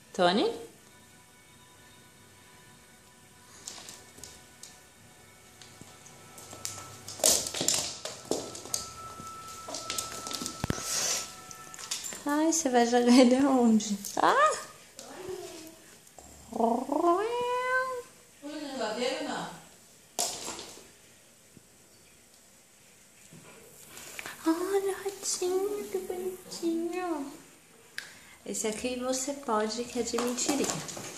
Tony? Ai, você vai jogar ele aonde? Ah! Foi na geladeira, não? Olha o ratinho, que bonitinho. Esse aqui você pode, que é de mentirinha.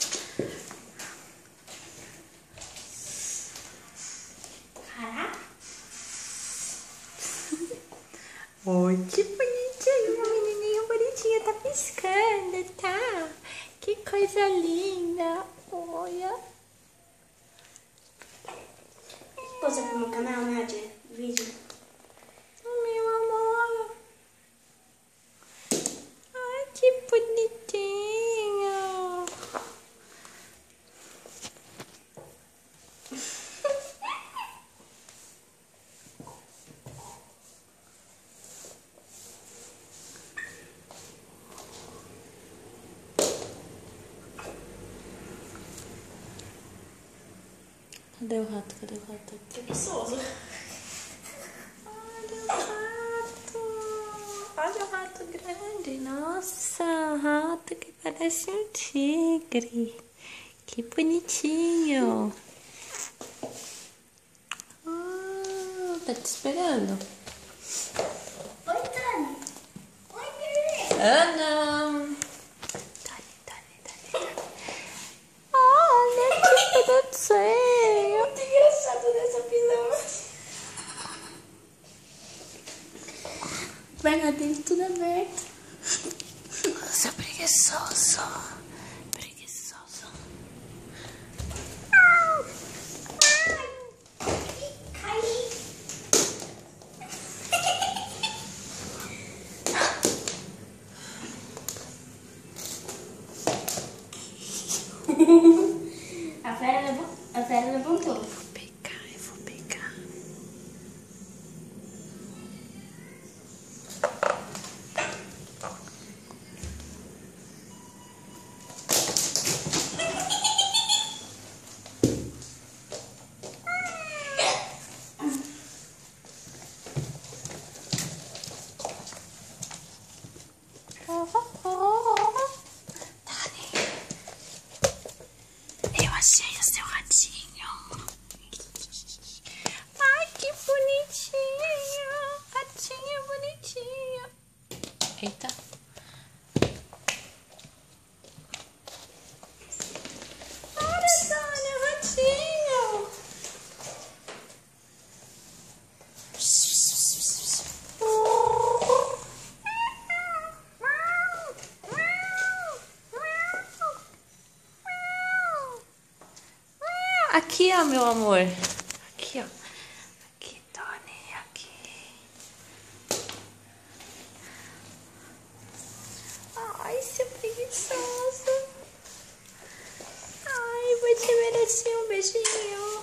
Caraca! Oi, que bonitinho, menininho bonitinho, tá piscando, tá? Que coisa linda, olha. Posta pro meu canal, Nádia, vídeo. Meu amor. Ai, que bonitinho. Cadê o rato? Cadê o rato? Preguiçoso. Olha o rato. Olha o rato grande. Nossa, rato que parece um tigre. Que bonitinho. Tá te esperando. Oi, Tani. Oi, bebê. Ana. Dale. Olha que bonitinho. Muito engraçado dessa pijama. Vai lá dentro, tudo aberto. Seu preguiçoso. Preguiçoso. Caí. A fera levantou. Eu vou pegar. Eu achei o seu ratinho. Ai, que bonitinho. Ratinho bonitinho. Eita. Olha, Tânia, ratinho. Aqui, ó, meu amor. Aqui, ó. Aqui, Tony, aqui. Ai, seu preguiçoso. Ai, vou te merecer um beijinho.